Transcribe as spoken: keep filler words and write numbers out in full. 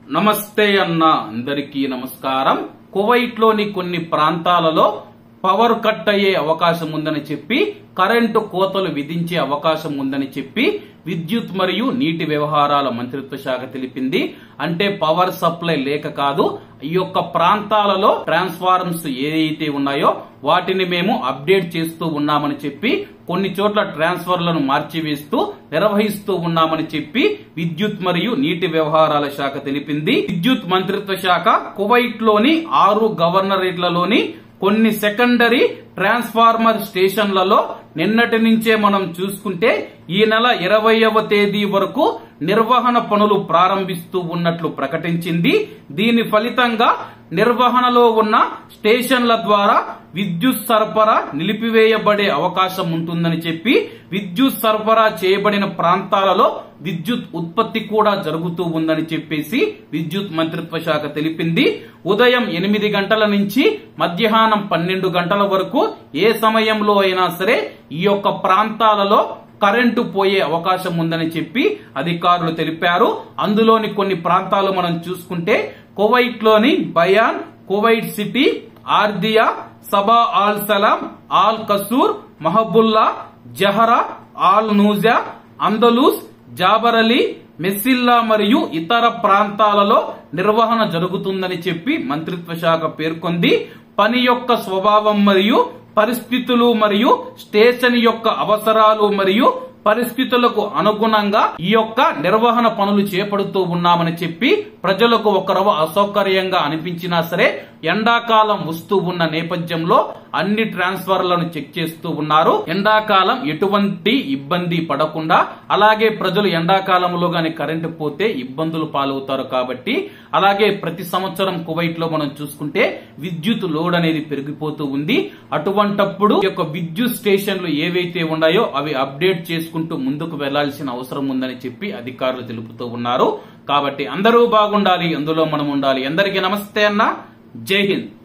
నమస్తే అన్న అందరికీ నమస్కారం. కువైట్ లోని కొన్ని ప్రాంతాలలో పవర్ కట్ అయ్యే అవకాశం ఉందని చెప్పి, కరెంటు కోతలు విధించే అవకాశం ఉందని చెప్పి విద్యుత్ మరియు నీటి వ్యవహారాల మంత్రిత్వ శాఖ తెలిపింది. అంటే పవర్ సప్లై లేక కాదు, ఈ యొక్క ప్రాంతాలలో ట్రాన్స్ఫార్మర్స్ ఏదైతే ఉన్నాయో వాటిని మేము అప్డేట్ చేస్తూ ఉన్నామని చెప్పి, కొన్ని చోట్ల ట్రాన్స్ఫర్లను మార్చివేస్తూ నిర్వహిస్తూ ఉన్నామని చెప్పి విద్యుత్ మరియు నీటి వ్యవహారాల శాఖ తెలిపింది. విద్యుత్ మంత్రిత్వ శాఖ కువైట్ లోని ఆరు గవర్నరేట్లలోని కొన్ని సెకండరీ ట్రాన్స్ఫార్మర్ స్టేషన్లలో నిన్నటి నుంచే మనం చూసుకుంటే ఈ నెల ఇరవైవ తేదీ వరకు నిర్వహణ పనులు ప్రారంభిస్తూ ఉన్నట్లు ప్రకటించింది. దీని ఫలితంగా నిర్వహణలో ఉన్న స్టేషన్ల ద్వారా విద్యుత్ సరఫరా నిలిపివేయబడే అవకాశం ఉంటుందని చెప్పి, విద్యుత్ సరఫరా చేయబడిన ప్రాంతాలలో విద్యుత్ ఉత్పత్తి కూడా జరుగుతూ ఉందని చెప్పేసి విద్యుత్ మంత్రిత్వ శాఖ తెలిపింది. ఉదయం ఎనిమిది గంటల నుంచి మధ్యాహ్నం పన్నెండు గంటల వరకు ఏ సమయంలో అయినా సరే ఈ యొక్క ప్రాంతాలలో కరెంటు పోయే అవకాశం ఉందని చెప్పి అధికారులు తెలిపారు. అందులోని కొన్ని ప్రాంతాలు మనం చూసుకుంటే కువైట్ లోని Bayan, Kuwait City, Ardiya, Sabah Al Salem, Al Qusour, Mahboula, Jahra, Al Nuzha, Andalous, Jaber Ali, Messila మరియు ఇతర ప్రాంతాలలో నిర్వహణ జరుగుతుందని చెప్పి మంత్రిత్వ శాఖ పేర్కొంది. పని యొక్క స్వభావం మరియు పరిస్థితులు మరియు స్టేషన్ యొక్క అవసరాలు మరియు పరిస్థితులకు అనుగుణంగా ఈ యొక్క నిర్వహణ పనులు చేపడుతూ ఉన్నామని చెప్పి, ప్రజలకు ఒకరవ అసౌకర్యంగా అనిపించినా సరే ఎండాకాలం వస్తూ ఉన్న నేపథ్యంలో అన్ని ట్రాన్స్ఫర్లను చెక్ చేస్తూ ఉన్నారు. ఎండాకాలం ఎటువంటి ఇబ్బంది పడకుండా, అలాగే ప్రజలు ఎండాకాలంలో గాని కరెంటు పోతే ఇబ్బందులు పాలవుతారు కాబట్టి, అలాగే ప్రతి సంవత్సరం కువైట్ లో మనం చూసుకుంటే విద్యుత్ లోడ్ అనేది పెరిగిపోతూ ఉంది. అటువంటప్పుడు ఈ యొక్క విద్యుత్ స్టేషన్లు ఏవైతే ఉన్నాయో అవి అప్డేట్ చేసుకుంటూ ముందుకు వెళ్లాల్సిన అవసరం ఉందని చెప్పి అధికారులు తెలుపుతూ ఉన్నారు. కాబట్టి అందరూ బాగుండాలి, అందులో మనం ఉండాలి. అందరికీ నమస్తే అన్న, జై హింద్.